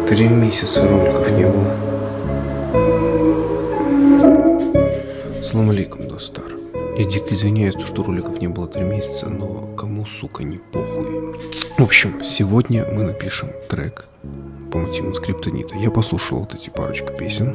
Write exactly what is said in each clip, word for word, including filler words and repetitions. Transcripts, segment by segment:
Три месяца роликов не было. Салам алейкум, достар. Я дико извиняюсь, что роликов не было три месяца, но кому, сука, не похуй. В общем, сегодня мы напишем трек по мотивам Скриптонита. Я послушал вот эти парочку песен.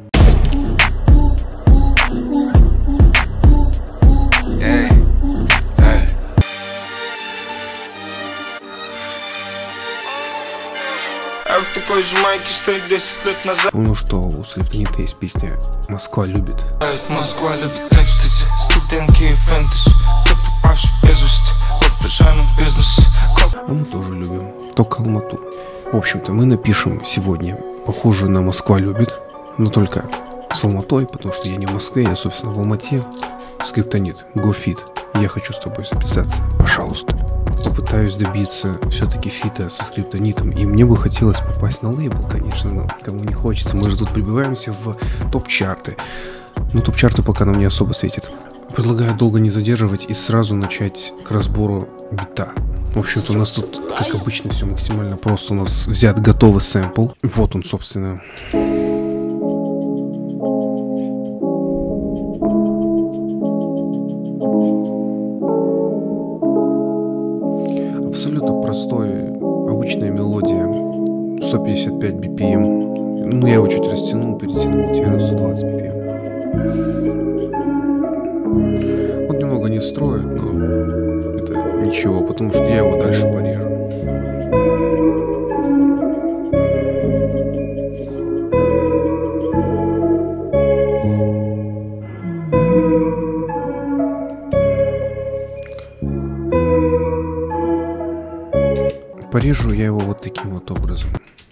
А в такой же майке стоит десять лет назад. Помню, что у Скриптонита есть песня «Москва любит». Москва любит экстази, студентки и фэнтези. Ты попавший без вести, в пижамном бизнесе. А мы тоже любим, только Алмату. В общем-то, мы напишем сегодня похожую на «Москва любит», но только с Алматой, потому что я не в Москве, я, собственно, в Алмате. Скриптонит, go fit. Я хочу с тобой записаться, пожалуйста. Попытаюсь добиться все-таки фита со Скриптонитом. И мне бы хотелось попасть на лейбл, конечно, но кому не хочется. Мы же тут прибиваемся в топ-чарты. Но топ-чарты пока нам не особо светит. Предлагаю долго не задерживать и сразу начать к разбору бита. В общем-то, у нас тут, как обычно, все максимально просто. У нас взят готовый сэмпл. Вот он, собственно. Абсолютно простой, обычная мелодия, сто пятьдесят пять би пи эм. Ну, я его чуть растянул, перетянул, теперь на сто двадцать би пи эм. Он немного не строит, но это ничего, потому что я его дальше порежу. Порежу я его вот таким вот образом.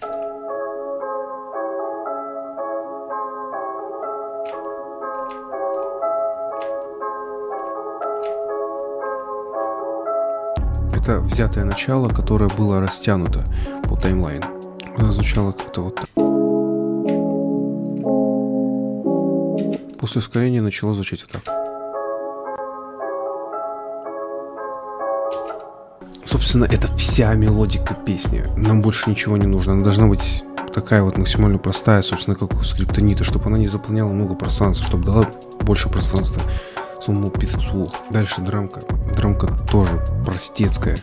Это взятое начало, которое было растянуто по таймлайну. Оно звучало как-то вот так. После ускорения начало звучать вот так. Собственно, это вся мелодика песни. Нам больше ничего не нужно. Она должна быть такая вот максимально простая, собственно, как у Скриптонита, чтобы она не заполняла много пространства, чтобы дала больше пространства самому певцу. Дальше драмка. Драмка тоже простецкая.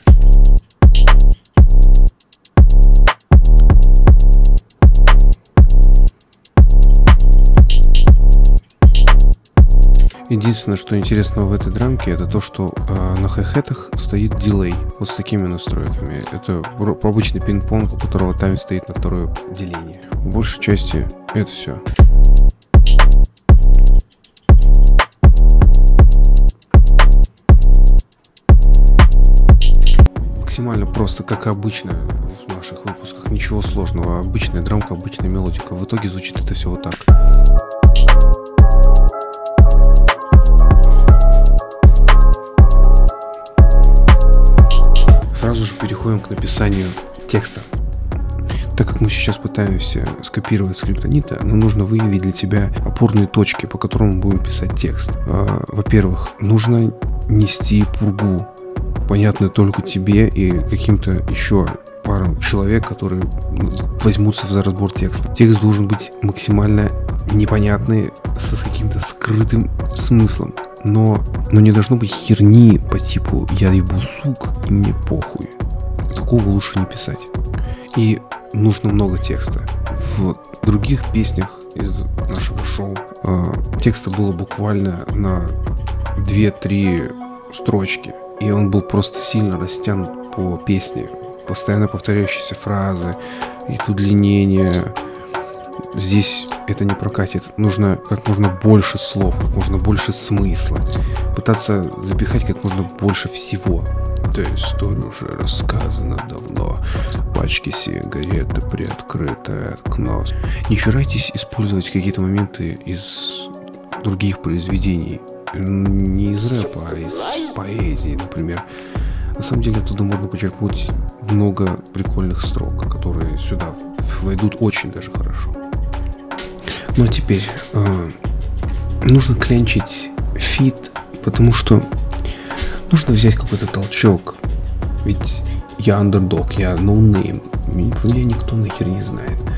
Единственное, что интересно в этой драмке, это то, что э, на хай-хетах стоит дилей. Вот с такими настройками. Это обычный пинг-понг, у которого тайм стоит на второе деление. В большей части это все. Максимально просто, как обычно в наших выпусках. Ничего сложного. Обычная драмка, обычная мелодика. В итоге звучит это все вот так. Сразу же переходим к написанию текста. Так как мы сейчас пытаемся скопировать Скриптонита, нам нужно выявить для тебя опорные точки, по которым мы будем писать текст. Во-первых, нужно нести пургу, понятную только тебе и каким-то еще пару человек, которые возьмутся за разбор текста. Текст должен быть максимально непонятный, с каким-то скрытым смыслом. Но, но не должно быть херни по типу «я ебу сук» и «мне похуй». Такого лучше не писать. И нужно много текста. В других песнях из нашего шоу э, текста было буквально на две-три строчки. И он был просто сильно растянут по песне. Постоянно повторяющиеся фразы, и удлинение. Здесь это не прокатит. Нужно как можно больше слов, как можно больше смысла. Пытаться запихать как можно больше всего. Эта история уже рассказана давно. Пачки сигареты, приоткрытое окно. Не чурайтесь использовать какие-то моменты из других произведений. Не из рэпа, а из поэзии, например. На самом деле оттуда можно почерпнуть много прикольных строк, которые сюда войдут очень даже хорошо. Ну а теперь э, нужно клянчить фит, потому что нужно взять какой-то толчок. Ведь я андердог, я ноунейм, про меня никто нахер не знает.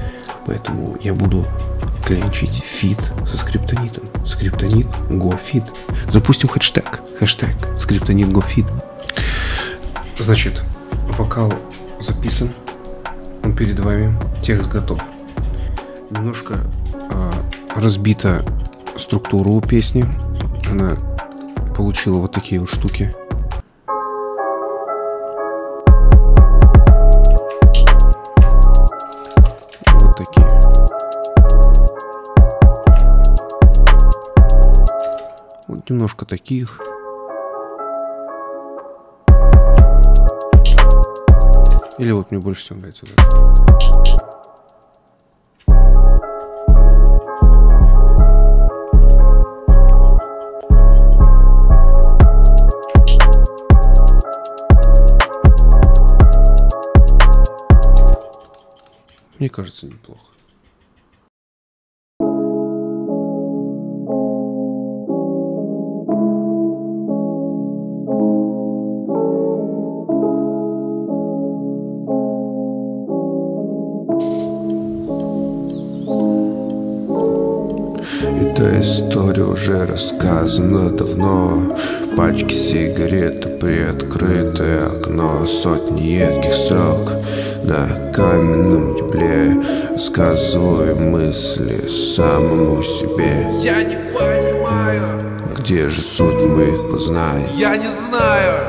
Поэтому я буду клянчить фит со скриптонитом. Скриптонит go fit. Запустим хэштег. Хэштег скриптонит go fit. Значит, вокал записан. Он перед вами. Текст готов. Немножко э, разбита структура у песни. Она получила вот такие вот штуки. Вот такие. Вот немножко таких. Или вот мне больше всего нравится. Да? Мне кажется, неплохо. Эта история уже рассказана давно. Пачки сигарет, приоткрытое окно, сотни едких строк на каменном дебле. Рассказываю мысли самому себе. Я не понимаю, где же суть моих познаний? я не знаю.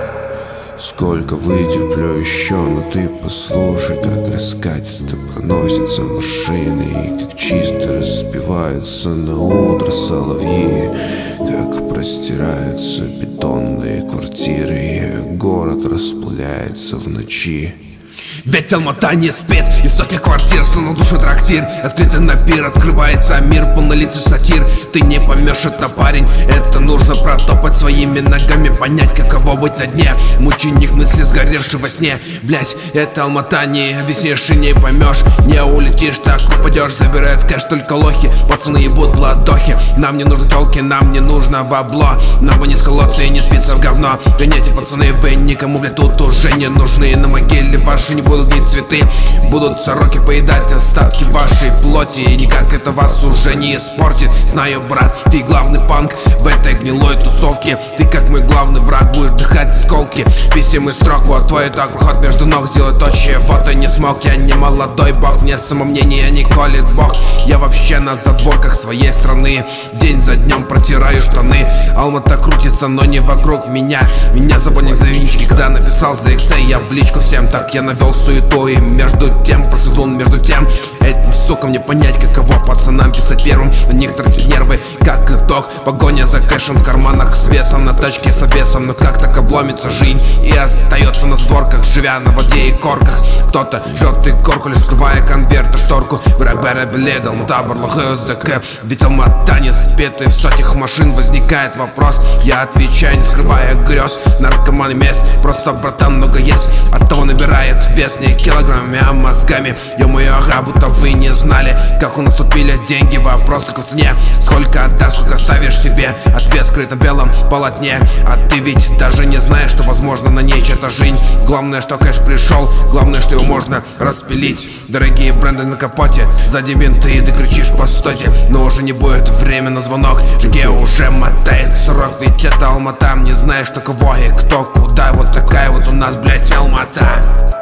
Сколько вытерплю еще, но ты послушай, как раскатисто проносятся машины, и как чисто распеваются на утро соловьи, как простираются бетонные квартиры, и город расплавляется в ночи. Ведь Алмата не спит, из сотни квартир, что на душе трактир. Открытый на пир, открывается мир, полнолицый сатир. Ты не поймешь, это парень, это нужно протопать своими ногами, понять, каково быть на дне. Мученик мысли, сгоревший во сне. Блять, это Алмата, не объяснишь и не поймешь. Не улетишь, так упадешь, забирают кэш только лохи. Пацаны ебут в ладохи. Нам не нужны телки, нам не нужно бабло. Нам бы не сколоться и не спиться в говно. Гоняйте, пацаны, вы никому, блядь, тут уже не нужны. На могиле ваши не будут гнить цветы, будут сороки поедать остатки вашей плоти. И никак это вас уже не испортит. Знаю, брат, ты главный панк в этой гнилой тусовке. Ты как мой главный враг, будешь дыхать осколки писем и строк. Вот твой итог, проход между ног, сделай то, чего ты не смог. Я не молодой бог, мне самомнение не колет бог. Я вообще на задворках своей страны, день за днем протираю штаны. Алмата крутится, но не вокруг меня. Меня забанили за винчики, когда написал за иксей. Я в личку всем, так я навел суету. И между тем, проскользнул между тем. Этим, сука, мне понять, каково пацанам писать первым. На них тратить нервы, как итог. Погоня за кэшем в карманах с весом, на тачке с обесом. Но как так обломится жизнь и остается на створках, живя на воде и корках. Кто-то жжет и корку, лишь скрывая конверт и шторку. Брэбэра блед, Алмата, Барлахэ, СДК. Ведь Алмата не спит, и в сотнях машин возникает вопрос. Я отвечаю, не скрывая грез. Наркоман месть, просто братан много есть. Оттого набирает вес не килограммами, а мозгами. Ё-моё, ага, будто вы не знали, как у нас тупили деньги. Вопрос только в цене. Сколько отдашь, сколько ставишь себе. Ответ скрыт на белом полотне. А ты ведь даже не знаешь, что возможно на ней чья-то жизнь. Главное, что кэш пришел, главное, что его можно распилить. Дорогие бренды на капоте, сзади винты, и ты кричишь постойте. Но уже не будет время на звонок, Жиге уже мотает срок. Ведь это Алмата, не знаешь, что кого и кто, куда. Вот такая вот у нас, блять, Алмата.